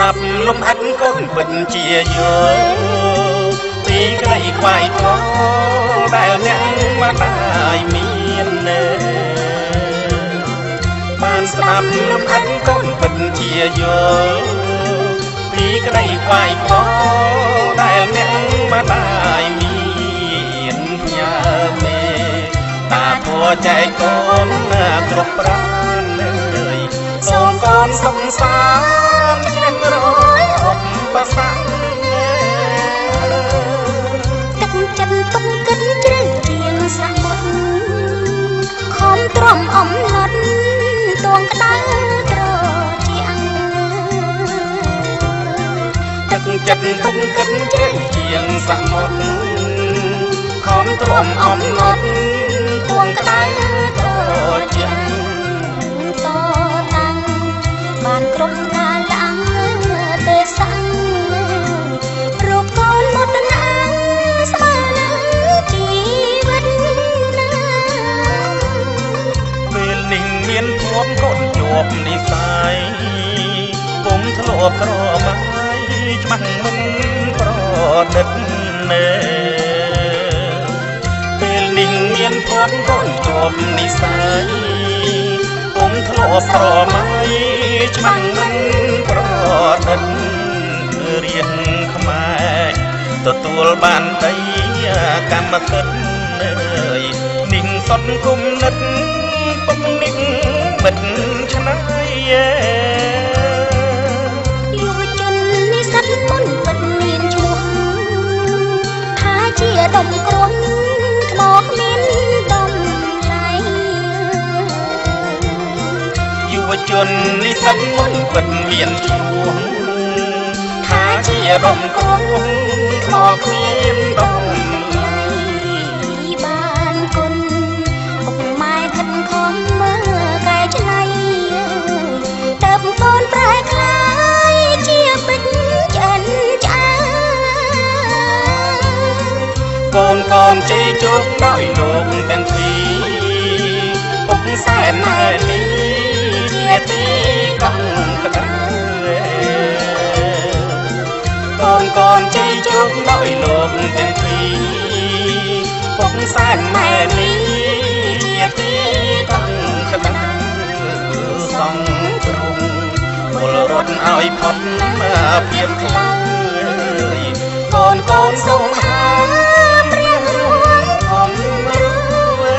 ដាប់លំអិតកូនពិតជាយល់ពីក្តីខ្វាយខ្វល់ដែលអ្នកមិនได้មានបានស្ដាប់លំអិតកូនពិតជាយល់ពីក្តីខ្វាយខ្វល់ដែលអ្នកមិនได้មានផ្ញើមេតាធัวចែកកូនគ្រប់ប្រាណเลยសូមកូនសុខសាន្តឈ្នះរយឧបសគ្គទឹកចិត្តទុកគិតជ្រៅជាងសមុទ្រខំទ្រាំអំណត់ទួងក្តៅត្រជាងទឹកចិត្តទុកគិតជ្រៅជាងសមុទ្រខំទ្រាំអំណត់ទួងក្តៅត្រជាងបានគ្រប់ការឡើងទេសាំងរូបកូនមុតណាងស្មើនឹងជីវិតណាពេលនេះមានភពកូនជាប់និស័យពុំធ្លាប់ក្រមៃច្បាស់មិនប្រឌិតទេពេលនេះមានភពកូនជាប់និស័យពុំធ្លាប់ក្រមៃច្បាស់មិនប្រឌិតរៀនខ្មែរទទួលបានដីកម្មសិទ្ធិនិងសុតគុំនិតពុកនេះបិទឆ្នៃយុវជននិស្សិតមុនពិតមានឈ្មោះថាជាដុំក្រុមថ្មមានដំឡៃយុវជននិស្សិតមុនពិតមានឈ្មោះថាជាដុំក្រុមថ្មមានដំឡៃបានគុណពុកម៉ែខិតខំមើលកែច្នៃតើបកូនប្រែខ្លាយជាពេជ្រឆ្អិនឆ្អាកូនកូនជ័យជោគដោយលោកទាំងពីរពុកសែនណែនេះជាទីកង់ក្តៅកូនជ័យជោគដោយលោកទាំងពីរពុកសែនណែនេះជាទីកង់ក្តៅសងព្រមពលរត់ឲ្យផុតភាពខ្លាំងកូនសូមហាព្រះរួងអមរួ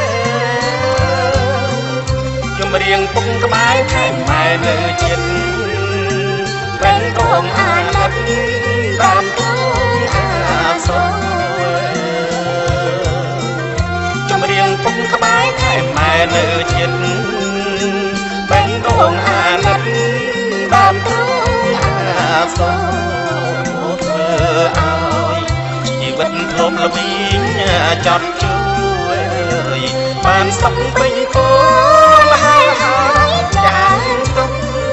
ចម្រៀងពុកក្បែរខែម៉ែនៅចិត្តបែងរងអាណិតបានទូអាសូរចម្រៀងពុកក្បែរខែម៉ែនៅចិត្តបែងរងអាណិតបានទូអាសូរធ្វើឲ្យជីវិតធ្លាប់ល្វីងចត់ជួយបានសុខពេញគោលហើយចាំទុក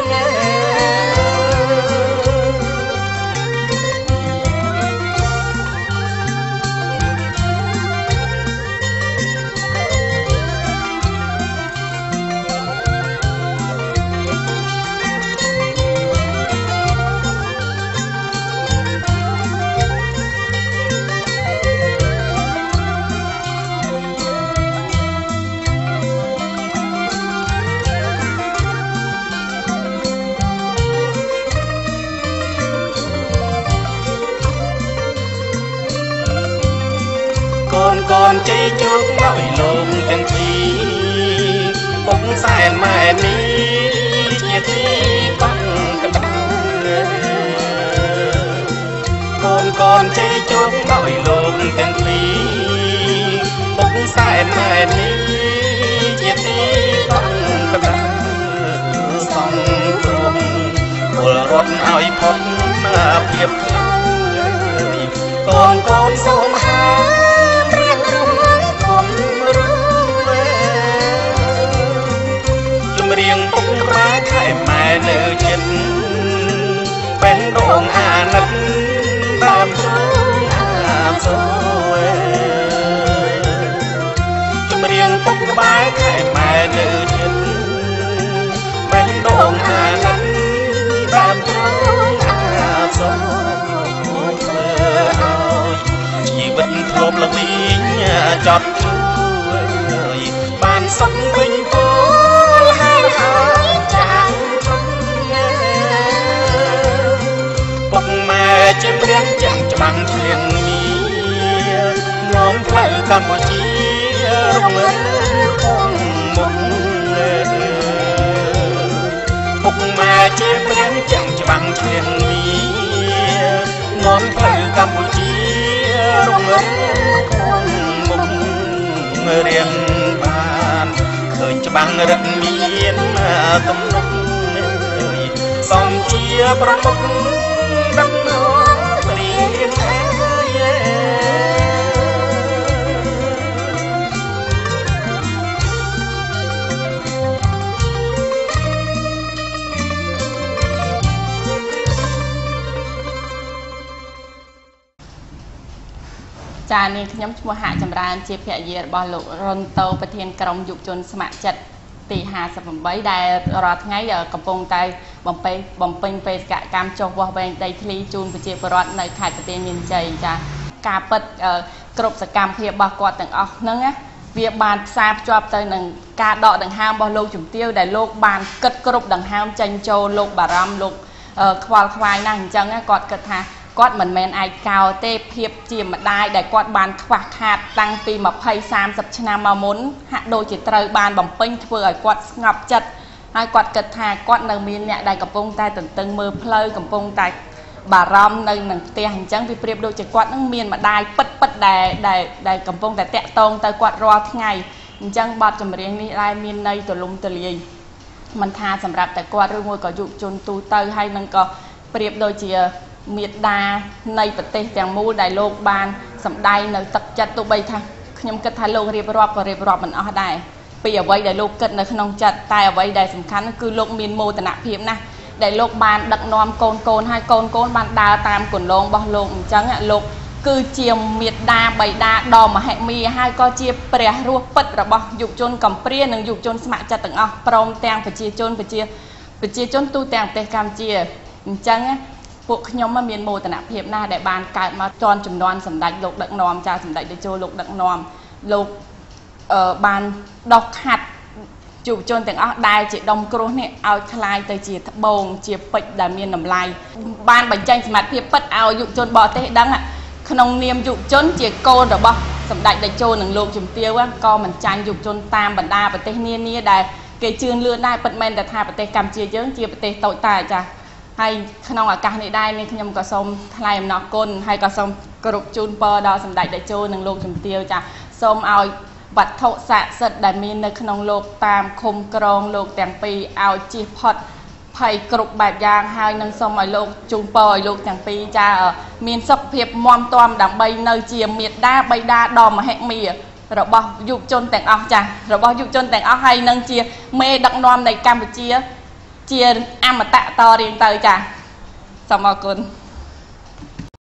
កូនជ័យជោគដោយលោកទាំងពីរពុកសែនម៉ែនេះជាទីកង់ក្តៅកូនជ័យជោគដោយលោកទាំងពីរពុកសែនម៉ែនេះជាទីកង់ក្តៅសងព្រមពលរត់ឲ្យផុតភាពខ្លាំងកូនសូមហាចម្រៀងពុកក្បែរខែម៉ែនៅចិត្តបែងរងអាណិតបានទូអាសូរចម្រៀងពុកក្បែរខែម៉ែនៅចិត្តបែងរងអាណិតបានទូអាจดបានសុំពេញគោលហើយហើយចាងពុកម៉ែជាព្រានចាំងច្បាំងឈ្លៀងនេះនាំផ្លូវកម្ពុជារងើគង់មុខពុកម៉ែជាព្រានចាំងច្បាំងឈ្លៀងនេះនាំផ្លូវកម្ពុជារងើគង់មុខរៀងបានឃើញច្បាំងរឹកមានទំនុកសំជាប្រមុខដឹកនាំរៀនចានាងខ្ញុំឈ្មោះហាក់ចម្រើនជាភរិយារបស់លោករុនតូប្រធានក្រុមយុវជនស្ម័គ្រចិត្តទី58ដែលរាល់ថ្ងៃកំពុងតែបំពេញបេសកកម្មចុះវាស់វែងដីធ្លីជូនប្រជាពលរដ្ឋនៅខេត្តបន្ទាយមានជ័យចាការពិតគ្រប់សកម្មភាពរបស់គាត់ទាំងអស់ហ្នឹងវាបានផ្សារភ្ជាប់ទៅនឹងការដកដង្ហើមរបស់លោកជំទាវដែលលោកបានគិតគ្រប់ដង្ហើមចេញចូលលោកបារម្ភលោកខ្វល់ខ្វាយណាស់អញ្ចឹងគាត់គិតថាគាត់មិនមែនឯកោទេភាពជាម្ដាយដែលគាត់បានខ្វះខាតតាំងពី20-30ឆ្នាំមកមុនហាក់ដូចជាត្រូវបានបំពេញធ្វើឲ្យគាត់ស្ងប់ចិត្តហើយគាត់គិតថាគាត់នៅមានអ្នកដែលកំពុងតែទន្ទឹងមើលផ្លូវកំពុងតែបារម្ភនៅនឹងផ្ទះអញ្ចឹងវាប្រៀបដូចជាគាត់នឹងមានម្ដាយពិតដែលកំពុងតែតាក់ទងទៅគាត់រាល់ថ្ងៃអញ្ចឹងបទចម្រៀងនេះដែរមានន័យទូលំទូលាយមិនថាសម្រាប់តែគាត់ឬមួយក៏យុវជនទូទៅហើយនឹងក៏ប្រៀបដូចជាមេដានៃប្រទេសទាំងមូលដែលលោកបានសម្ដែងនៅទឹកចិត្តទោះបីថាខ្ញុំគិតថាលោករៀបរាប់ក៏រៀបរាប់មិនអស់ដែរពីអ្វីដែលលោកគិតនៅក្នុងចិត្តតែអ្វីដែលសំខាន់គឺលោកមានមោទនភាពណាស់ដែលលោកបានដឹកនាំកូនហើយកូនបានដើរតាមគន្លងរបស់លោកអញ្ចឹងលោកគឺជាមេដាបៃតាដ៏មហិមាហើយក៏ជាព្រះរស់ពិតរបស់យុវជនកំព្រានិងយុវជនស្ម័គ្រចិត្តទាំងអស់ព្រមទាំងប្រជាជនទូទាំងប្រទេសកម្ពុជាអញ្ចឹងពួកខ្ញុំមានមោទនភាពណាស់ដែលបានកើតមកជន់ចំនួនសម្ដេចលោកដឹកនាំចាសម្ដេចតេជោលោកដឹកនាំលោកបានដោះខាត់យុវជនទាំងអស់ដែលជាដុំគ្រោះនេះឲ្យคล้ายទៅជាត្បូងជាពេជ្រដែលមានតម្លៃបានបញ្ចេញសមត្ថភាពពិតឲ្យយុវជនបរទេសដឹងក្នុងនាមយុវជនជាកូនរបស់សម្ដេចតេជោនិងលោកជំទាវក៏មិនចាញ់យុវជនតាមបណ្ដាប្រទេសនានាដែលគេជឿនលឿនដែរពិតមែនតែថាប្រទេសកម្ពុជាយើងជាប្រទេសតូចតាចចាហើយក្នុងឱកាសនេះដែរនេះខ្ញុំក៏សូមថ្លែងអំណរគុណហើយក៏សូមគោរពជូនពរដល់សម្ដេចតេជោនិងលោកជំទាវចាសូមឲ្យវត្ថុស័ក្តិសិទ្ធិដែលមាននៅក្នុងលោកតាមឃុំក្រងលោកទាំងពីរឲ្យជៀសផុតភ័យគ្រប់បែបយ៉ាងហើយនឹងសូមឲ្យលោកជូនពរឲ្យលោកទាំងពីរចាមានសុខភាពមាំទាំដើម្បីនៅជាមេដាបៃតាដ៏មហិមារបស់យុវជនទាំងអស់ចារបស់យុវជនទាំងអស់ហើយនឹងជាមេដឹកនាំនៃកម្ពុជាជាអមតៈតរៀងទៅចាសូមអរគុណ